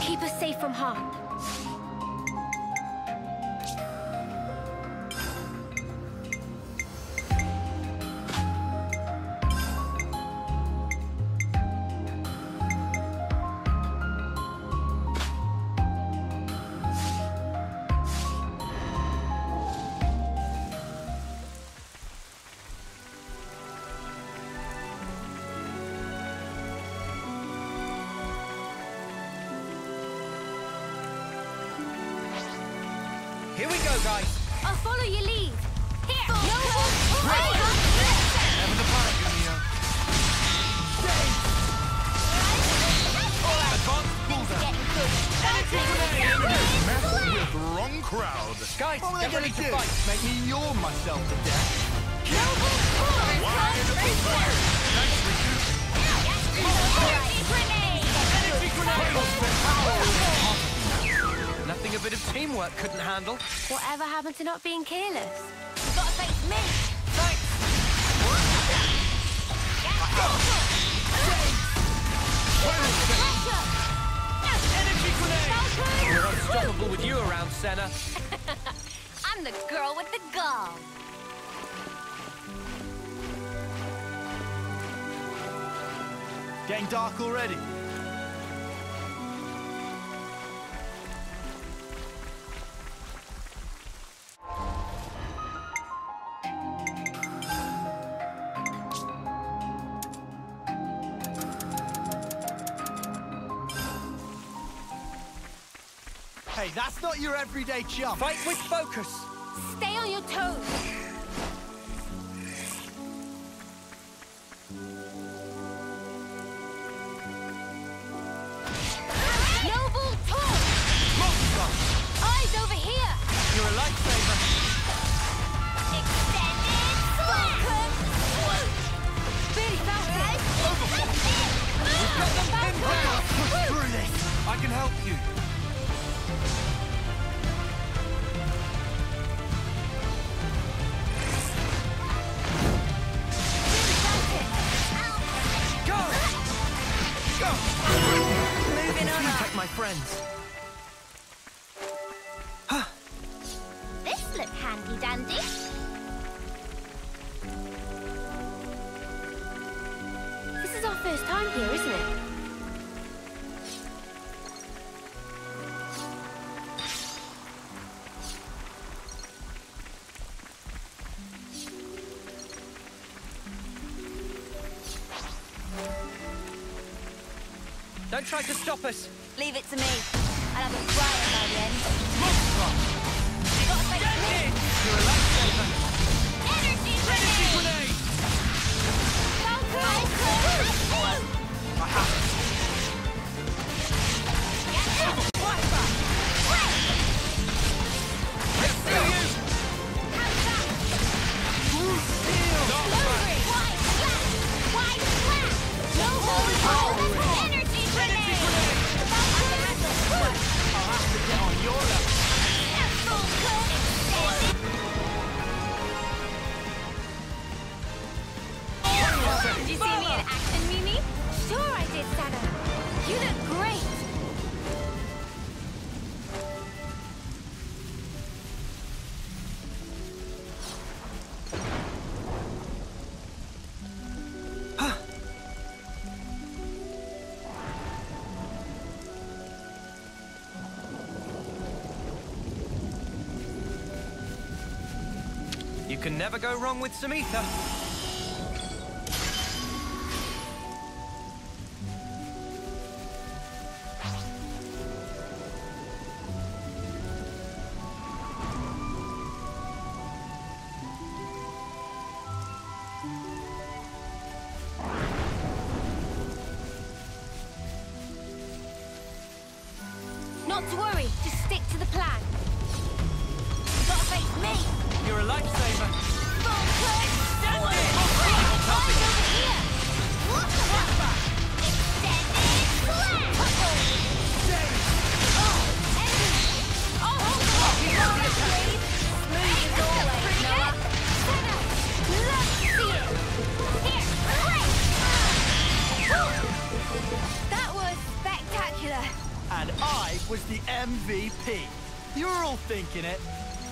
Keep us safe from harm. Here we go, guys. I'll follow your lead. Here. No Never the panic, Junior. Advanced bullseye. Mess with the wrong crowd. Guys, What were they get ready gonna to do? fight. Make me yawn myself to death. Nothing a bit of teamwork couldn't handle. Whatever happened to not being careless? You gotta face me. Thanks. Energy grenade! We're unstoppable with you around, Senna. I'm the girl with the gall. Getting dark already. Hey, that's not your everyday chump. Fight with focus. Stay on your toes. Noble torch! Monster! Eyes over here! You're a lifesaver. Extended Falcon swoop! Really felt it! We've got them pinned down. Push through this. I can help you. Really felt it! Go! Go! Moving on up. Protect my friends. This looked handy dandy. This is our first time here, isn't it? Don't try to stop us. Leave it to me. I'll have a riot by the end. Monster! Gotta face me. You're a lifesaver. Energy Energy grenade! grenade! Falcon! I have it. Let's see you! Energy grenade! I'll have to get on your level. Did you see me in action, Mimi? Sure I did, Sana. You look great. You can never go wrong with Samantha. Not to worry, just stick to the plan. You gotta face me. You're a lifesaver. Falcon! Extended! Eyes over here! Extended slash! Smooth as always, Noah. Senna, love to see it. Here, great! That was spectacular. and I was the MVP. You're all thinking it.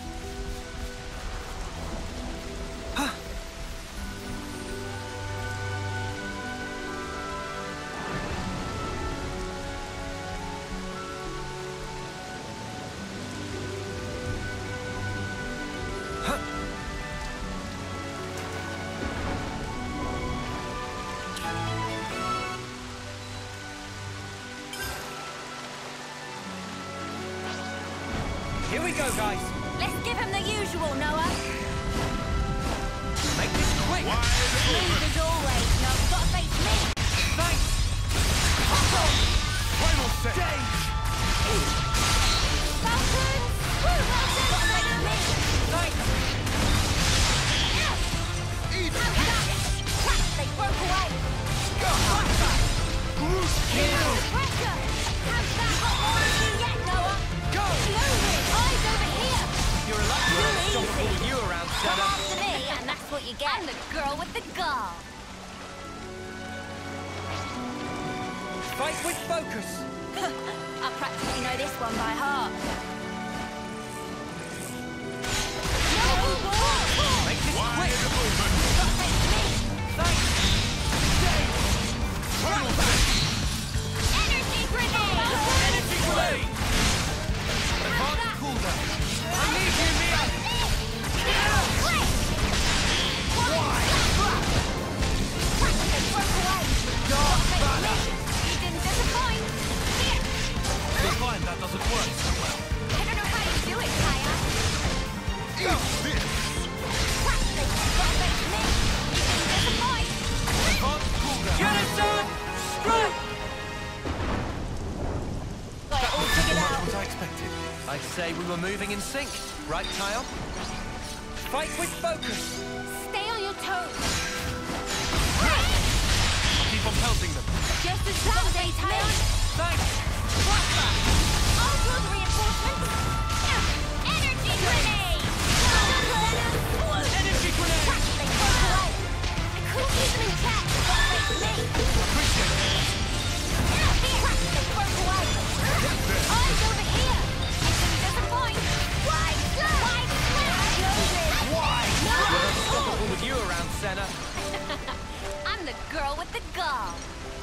Here we go, guys. Let's give him the usual, Noah. Make this quick. Smooth as always. Now you've got to face me. Thanks. Final set. Falcons! Woo, Falcons! Got to face me. Thanks. How's that? Crap, they broke away. Pressure! How's that? Got more than you yet, Noah? Go. Slowly. Eyes over here. You're unstoppable with you around, Come Senna. after me, and that's what you get. I'm the girl with the gall. Fight with focus. I practically know this one by heart. Make this quick. Got to face me. Thanks. Energy grenade! Energy grenade. Advanced cooldown. I need you, Mia. You didn't disappoint. Here. You'll find that doesn't work so well. I don't know how you do it, Kaya. Practically got face me. You didn't disappoint. Advanced cooldown. Get it done. Strike. Got it all figured out. What I expected. I'd say we were moving in sync, right, Kyle? Fight with focus. Stay on your toes. Keep on pelting them. Just as planned, Tayo. Thanks. What's that? All good reinforcements. Energy grenade! Energy grenade. Practically broke away. I couldn't keep them in check. Got to face me. Appreciate it. Practically broke away. Eyes over here. You didn't disappoint. Wide slap! Why? We're unstoppable with you around, Senna. I'm the girl with the gall.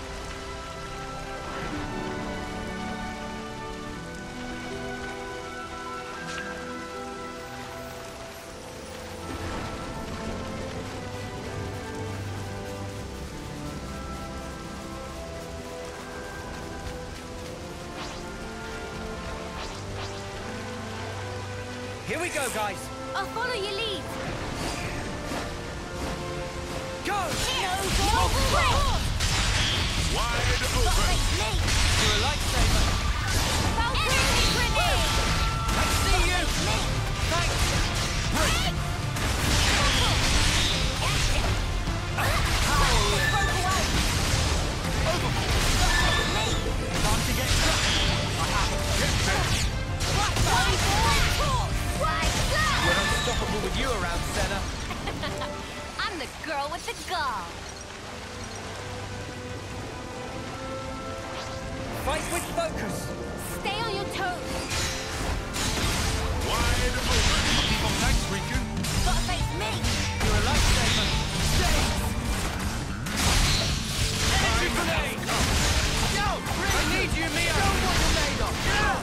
Here we go, guys. I'll follow your lead. Go. Wide Got to face me. You're a lifesaver. Energy grenade! I see you. Thanks. Time to get stuck. We're unstoppable with you around, Senna. I'm the girl with the gall. Fight with focus. Stay on your toes. Wide open. Keep on thanks, Riku. Got to face me. You're a lifesaver. Energy grenade. I need you, Mia. Show what you're made of.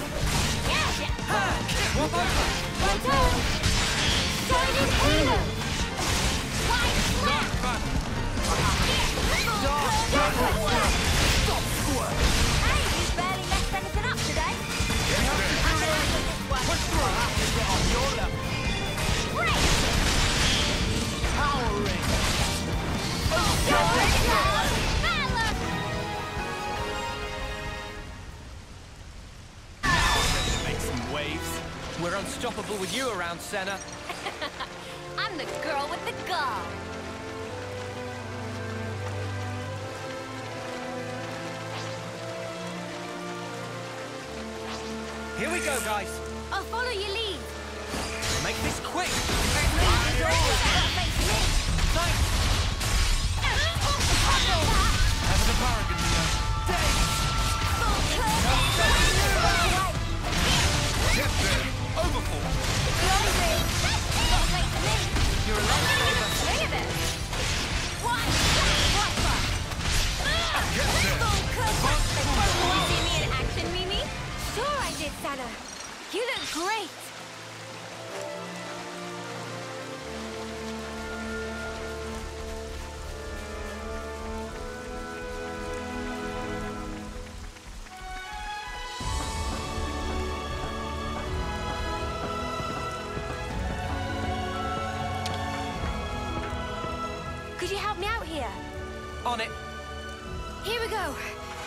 Swap over. One toe. Shining halo. Wide slap. Stop squirt. Hey, you barely messed anything up today. I can handle this one. Push through. I have to get on your level. Great. Powering. Valor. Make some waves. We're unstoppable with you around, Senna. I'm the girl with the gall. Here we go, guys. I'll follow your lead. Make this quick. Move as always. Got to face me. Thanks. Having a bargain, Mia. Full curve. Anna. You look great. Could you help me out here? On it. Here we go.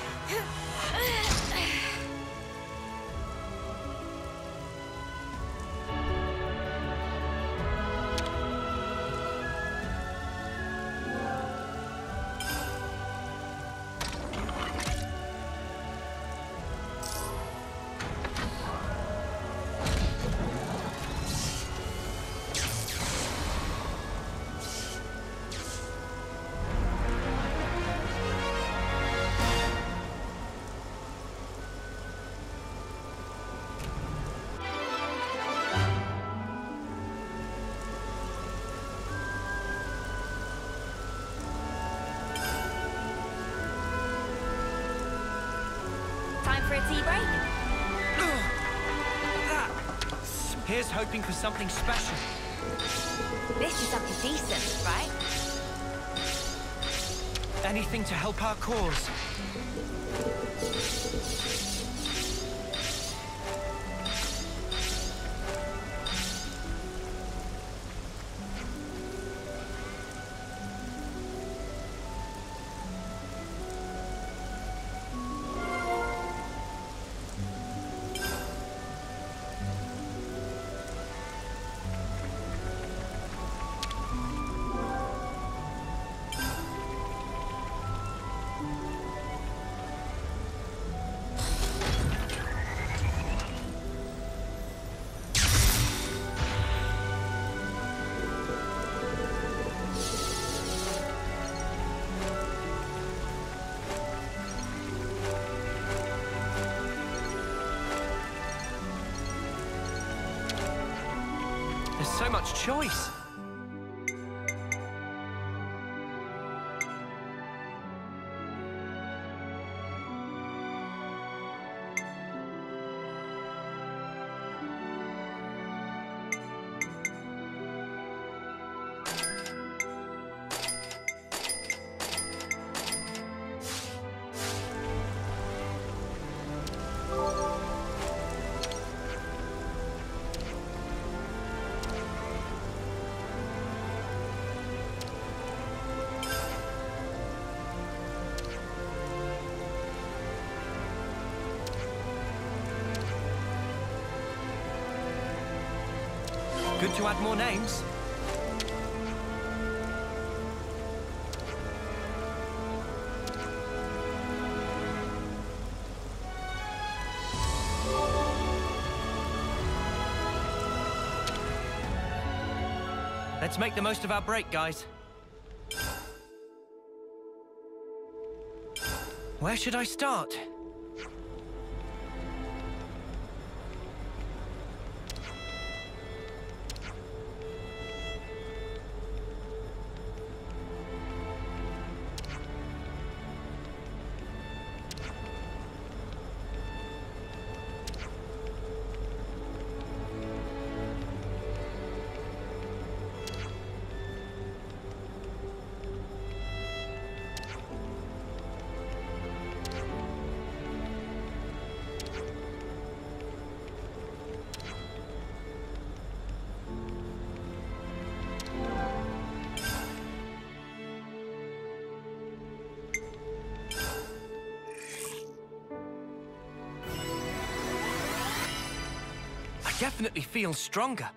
Time for a tea break? Here's hoping for something special. This is something decent, right? Anything to help our cause. There's so much choice. Good to add more names. Let's make the most of our break, guys. Where should I start? Definitely feel stronger.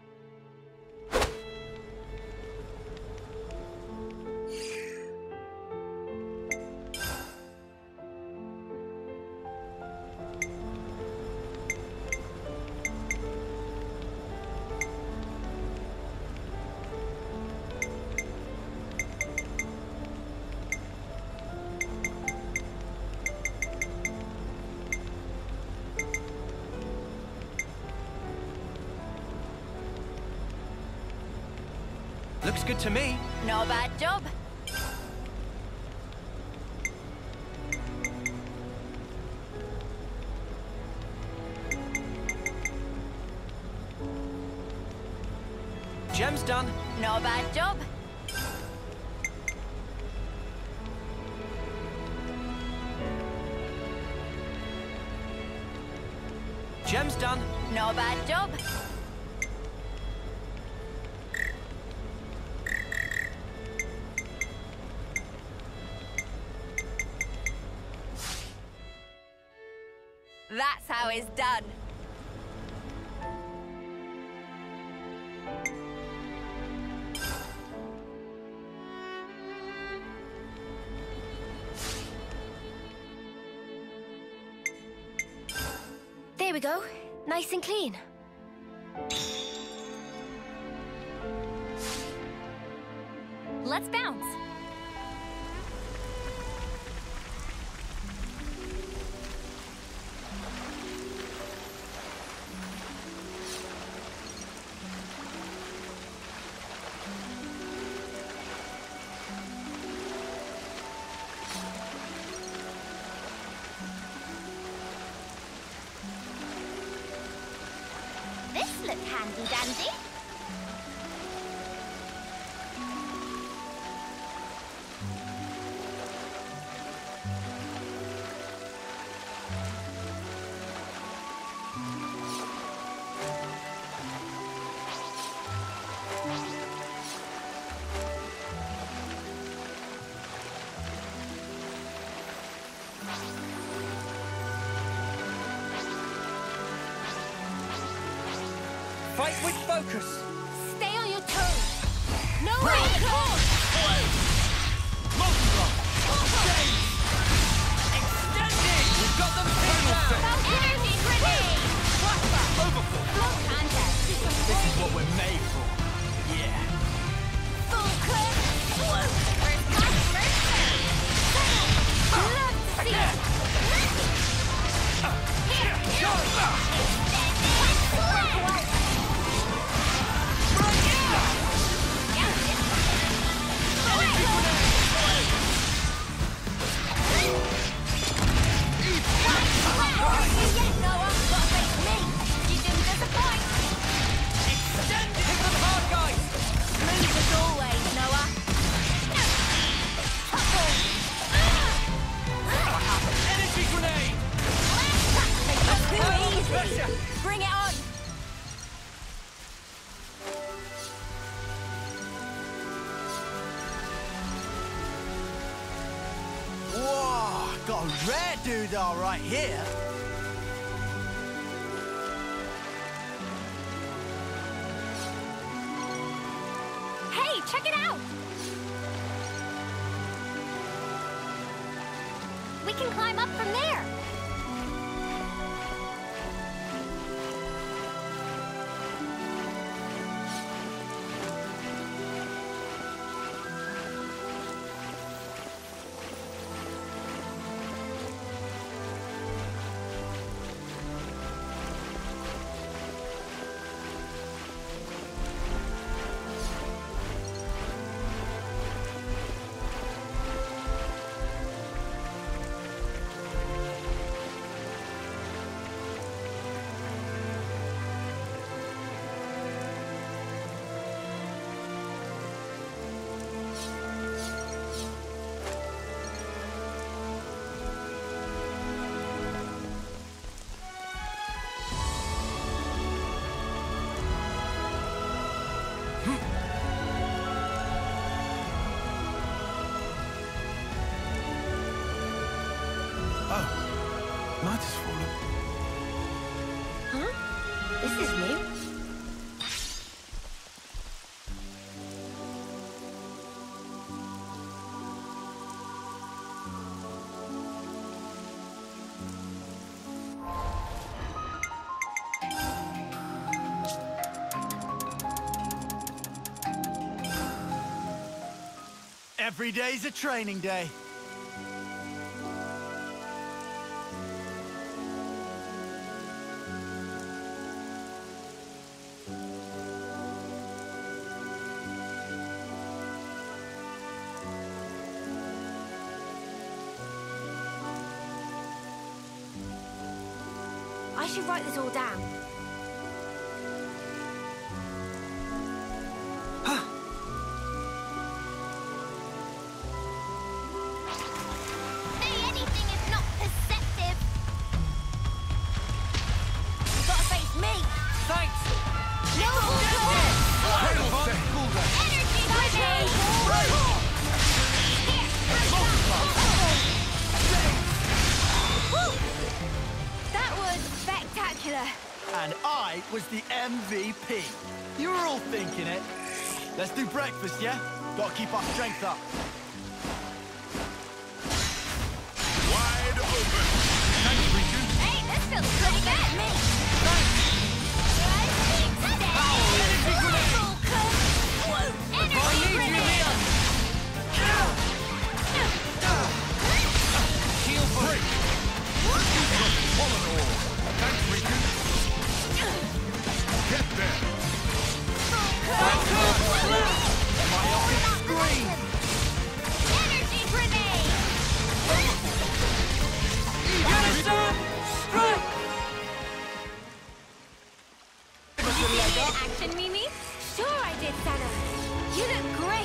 Looks good to me. Not a bad job. Gem's done. Not a bad job. Gem's done. Not a bad job. That's how it's done. There we go. Nice and clean. Let's bounce. This looks handy dandy. Fight with focus. Stay on your toes. No way! Extending! We've got them pinned down. Energy grenade! Block contest. This is what we're made for. Yeah. Full clip. First come, first serve. Love to see it. Here, Energy grenade! Bring it on! Whoa, got a rare doodah right here. Hey, check it out! We can climb up from there. Night has fallen. Huh? This is new. Every day's a training day. I should write this all down. there. And I was the MVP. You were all thinking it. Let's do breakfast, yeah? Gotta keep our strength up. Wide open. Thanks, Riku. Hey, this feels pretty good. Me. Heal for Break. Thanks, Riku. Get there. Myopic screen. Energy grenade. Get it, son! Strike! Action, Mimi? Sure I did, Senna. You look great.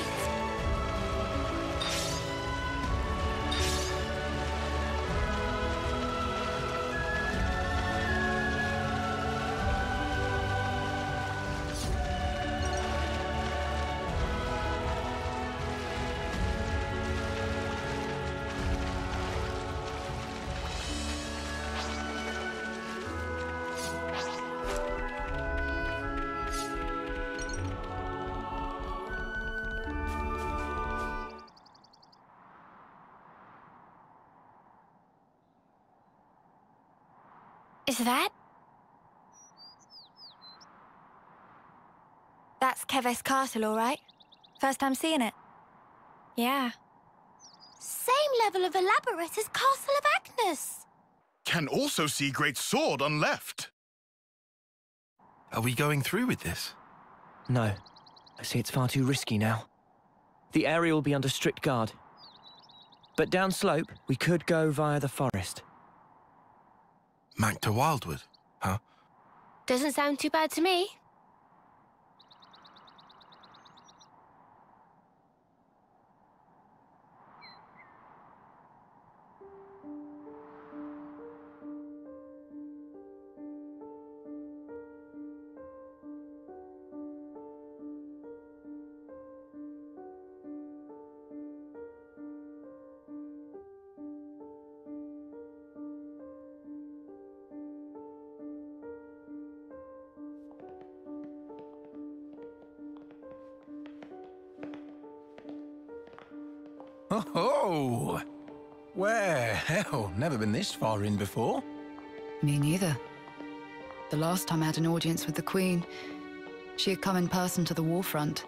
Is that? That's Keves Castle, all right? First time seeing it? Yeah. Same level of elaborate as Castle of Agnes. Can also see great sword on left. Are we going through with this? No. I see it's far too risky now. The area will be under strict guard. But downslope, we could go via the forest. Back to Wildwood, huh? Doesn't sound too bad to me. Oh! Where? Hell, never been this far in before. Me neither. The last time I had an audience with the Queen, she had come in person to the war front.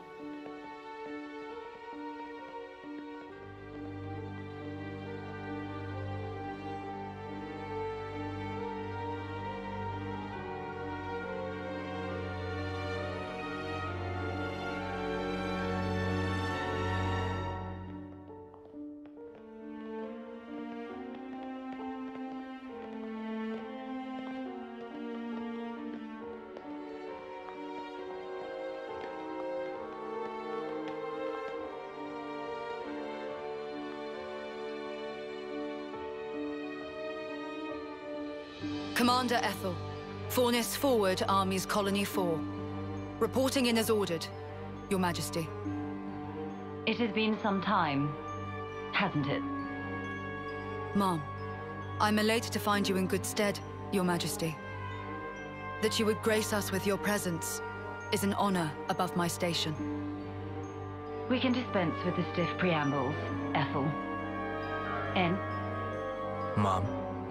Commander Ethel, Fornis forward, Armies Colony 4. Reporting in as ordered, Your Majesty. It has been some time, hasn't it? Ma'am, I'm elated to find you in good stead, Your Majesty. That you would grace us with your presence is an honor above my station. We can dispense with the stiff preambles, Ethel. N? Mom.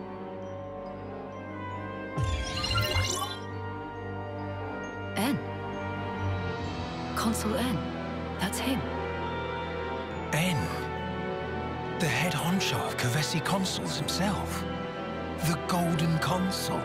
N. Consul N. That's him. N. The head honcho of Kevesi Consuls himself. The Golden Consul.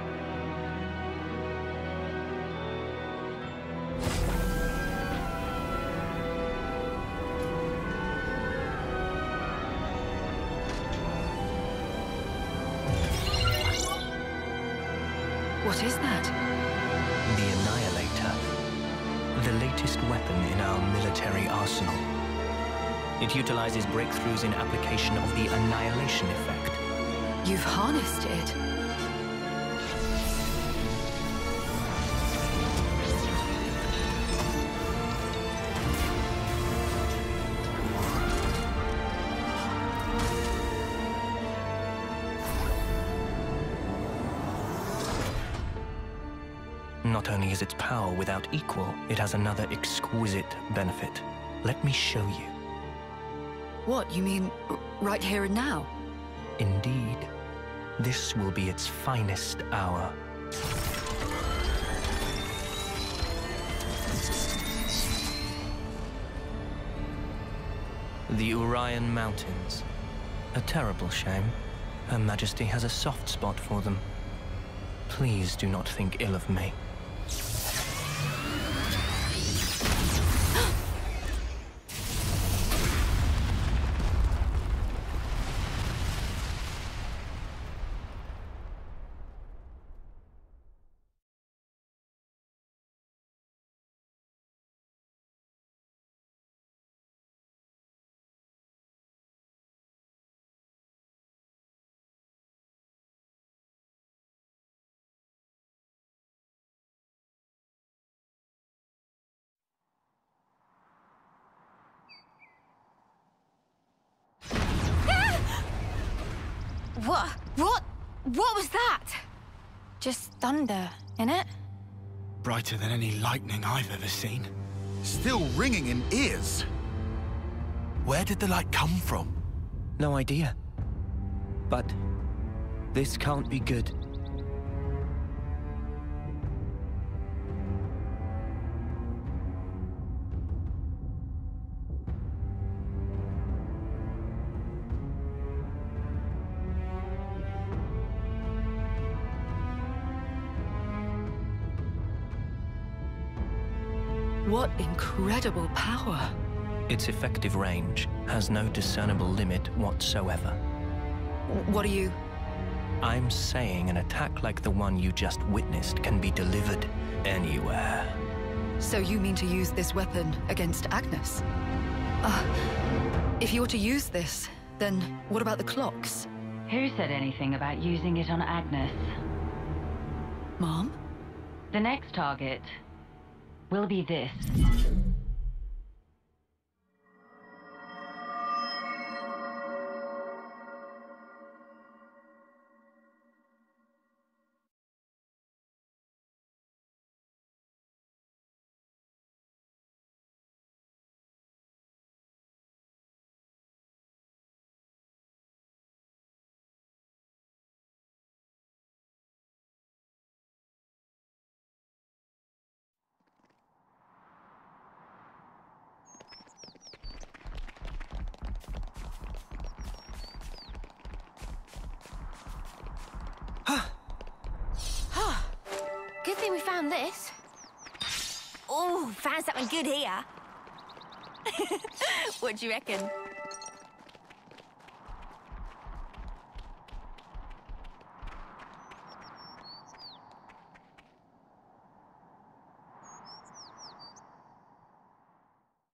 What is that? The Annihilator. The latest weapon in our military arsenal. It utilizes breakthroughs in application of the annihilation effect. You've harnessed it. Not only is its power without equal, it has another exquisite benefit. Let me show you. What, you mean right here and now? Indeed. This will be its finest hour. The Orion Mountains. A terrible shame. Her Majesty has a soft spot for them. Please do not think ill of me. What was that? Just thunder, innit? Brighter than any lightning I've ever seen. Still ringing in ears. Where did the light come from? No idea. But this can't be good. What incredible power. Its effective range has no discernible limit whatsoever. What are you... I'm saying an attack like the one you just witnessed can be delivered anywhere. So you mean to use this weapon against Agnes? If you were to use this, then what about the clocks? Who said anything about using it on Agnes? Mom? The next target will be this. Good thing we found this. Oh, found something good here. What do you reckon?